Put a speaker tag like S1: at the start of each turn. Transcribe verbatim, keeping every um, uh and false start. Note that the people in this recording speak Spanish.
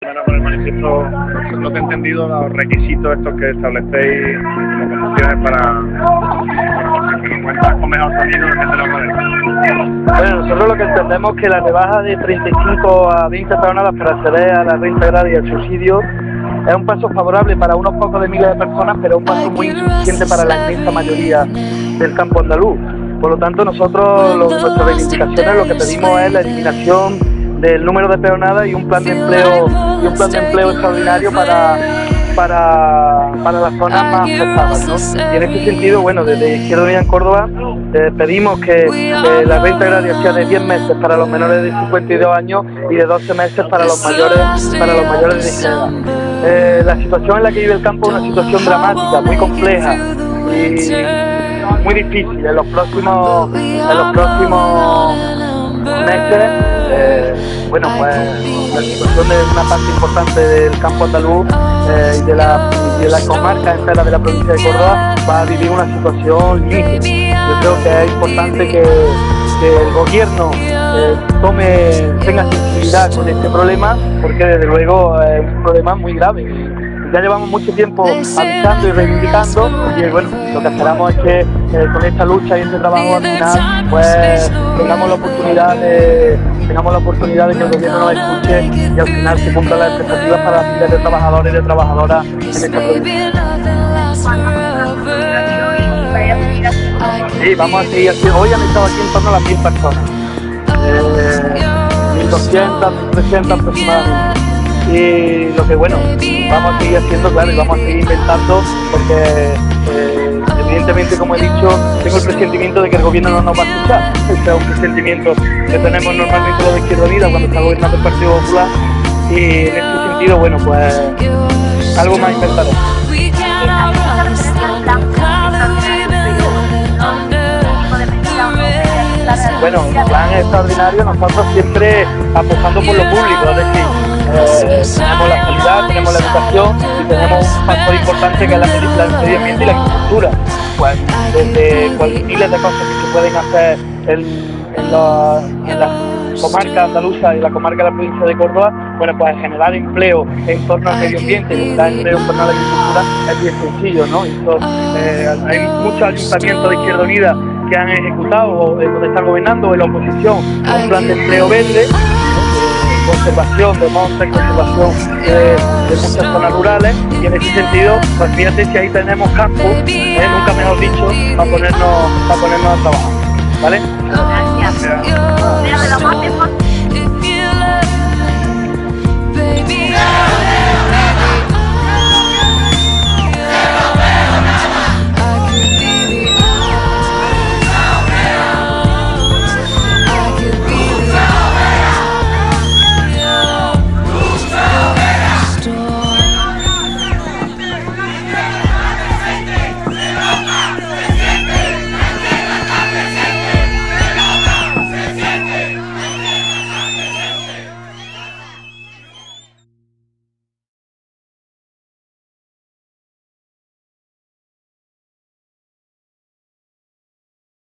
S1: Bueno, por el manifiesto, lo que he entendido, los requisitos estos que establecéis como condiciones para que nos cuentas con mejor sonido de meter la
S2: Bueno, nosotros lo que entendemos es que la rebaja de treinta y cinco a veinte toneladas para acceder a la renta agraria y al subsidio es un paso favorable para unos pocos de miles de personas, pero un paso muy insuficiente para la inmensa mayoría del campo andaluz. Por lo tanto, nosotros, lo, nuestras reivindicaciones, lo que pedimos es la eliminación del número de peonadas y un plan de empleo y un plan de empleo extraordinario para para, para las zonas más afectadas, ¿no? Y en este sentido, bueno, desde Izquierda Unida en Córdoba eh, pedimos que eh, la renta agraria sea de diez meses para los menores de cincuenta y dos años y de doce meses para los mayores para los mayores de izquierda. Eh, la situación en la que vive el campo es una situación dramática, muy compleja y muy difícil. En los próximos en los próximos meses, eh, bueno, pues la situación de una parte importante del campo andaluz eh, y de la, de la comarca entera de la provincia de Córdoba va a vivir una situación límite. Yo creo que es importante que, que el gobierno eh, tome, tenga sensibilidad con este problema, porque desde luego es un problema muy grave. Ya llevamos mucho tiempo avisando y reivindicando y bueno, lo que esperamos es que eh, con esta lucha y este trabajo al final pues tengamos la oportunidad de tengamos la oportunidad de que el gobierno nos escuche y al final se cumplan las expectativas para las miles de trabajadores y de trabajadoras en esta provincia. Sí, vamos a seguir aquí. Hoy han estado aquí en torno a las mil personas, eh, mil doscientas, mil trescientas aproximadamente. Y lo que bueno, vamos a seguir haciendo, claro, y vamos a seguir inventando, porque eh, evidentemente, como he dicho, tengo el presentimiento de que el gobierno no nos va a escuchar. Este es un presentimiento que tenemos normalmente los de Izquierda Unida cuando está gobernando el Partido Popular, y en este sentido, bueno, pues algo más inventaremos. Bueno, el plan extraordinario, nosotros siempre apostando por lo público, es decir, eh, tenemos la sanidad, tenemos la educación y tenemos un factor importante que es la, el medio ambiente y la agricultura. Pues desde cual, miles de cosas que se pueden hacer en, en, la, en la comarca andaluza y la comarca de la provincia de Córdoba, bueno, pues generar empleo en torno al medio ambiente y generar empleo en torno a la agricultura es bien sencillo, ¿no? Esto, eh, hay muchos ayuntamientos de Izquierda Unida que han ejecutado o donde están gobernando en la oposición un plan de empleo verde, eh, conservación de montes, conservación de, de muchas zonas rurales, y en ese sentido, pues fíjate si ahí tenemos campo, eh, nunca mejor dicho, para ponernos, para ponernos a trabajar, ¿vale?
S3: Gracias.